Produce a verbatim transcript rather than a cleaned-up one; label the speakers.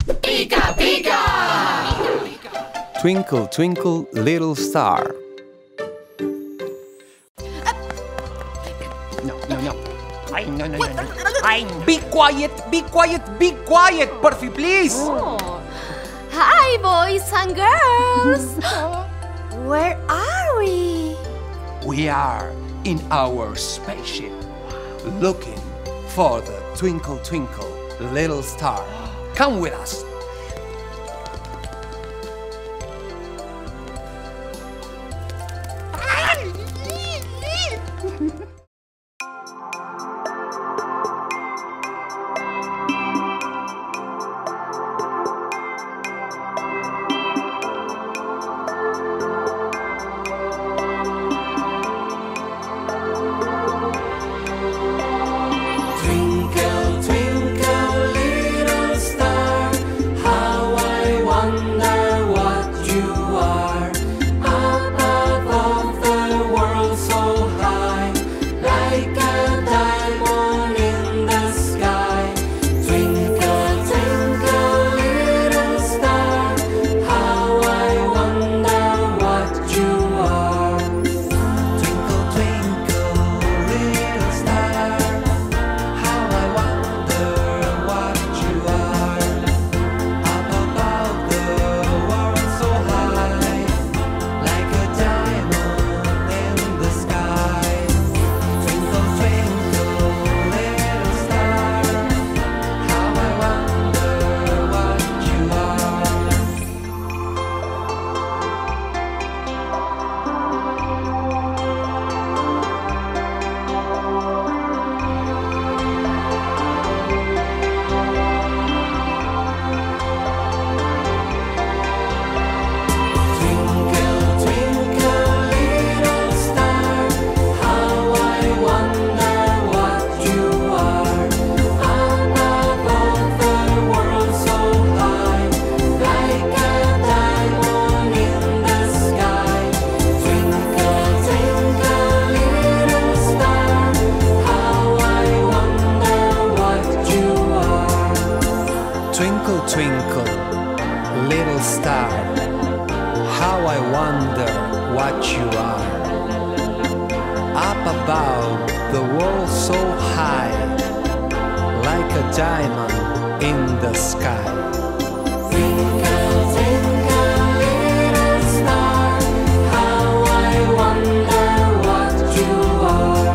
Speaker 1: Pica Pica.
Speaker 2: Twinkle Twinkle Little Star.
Speaker 3: No, no, no. Ay, no, no, no, no. Ay, be quiet, be quiet, be quiet, Porfi, please.
Speaker 4: Oh. Hi, boys and girls. Where are we?
Speaker 2: We are in our spaceship, looking for the Twinkle Twinkle Little Star. Come with us. Twinkle, twinkle, little star, how I wonder what you are. Up above the world so high, like a diamond in the sky. Twinkle, twinkle, little star, how I wonder what you are.